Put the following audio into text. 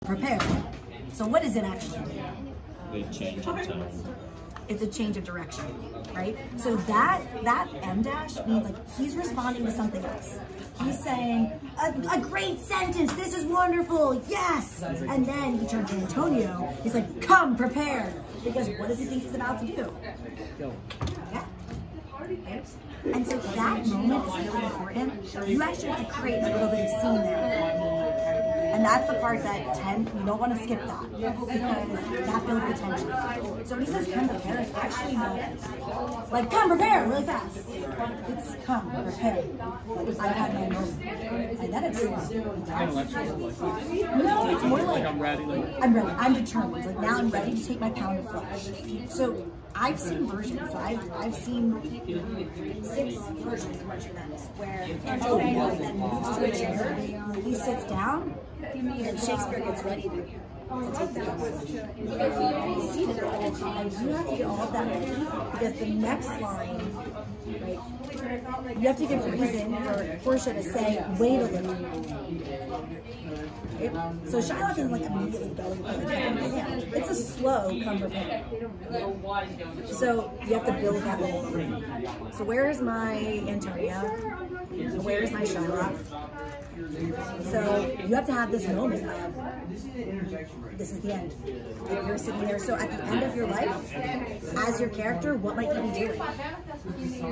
prepare. So what is it actually? They change in tone. It's a change of direction, right? So that M dash means like he's responding to something else. He's saying, a great sentence, this is wonderful, yes! And then he turns to Antonio, he's like, come, prepare. Because what does he think he's about to do? Yeah. And so that moment is really important. You actually have to create a little bit of scene there. And that's the part that you don't want to skip that, because that builds the tension. So when he says come prepare, it's actually not like come prepare really fast. It's come prepare. I've had my moment. And then it's no, it's more like I'm ready. I'm determined. Like now I'm ready to take my pound of flesh. So I've seen versions. I've seen 6 versions of Marching Madness where Antonio then moves to a chair, he sits down, and Shakespeare gets ready to take the gun. And he's seated, and you have to get all of that ready because the next line, right? You have to give reason for Portia to say, wait a little. So Shylock isn't like immediately going for it. It's a slow come prepare. So you have to build that moment. So where is my Antonia? Where is my Shylock? So you have to have this moment of, this is the end. Like you're sitting there. So at the end of your life, as your character, what might you be doing?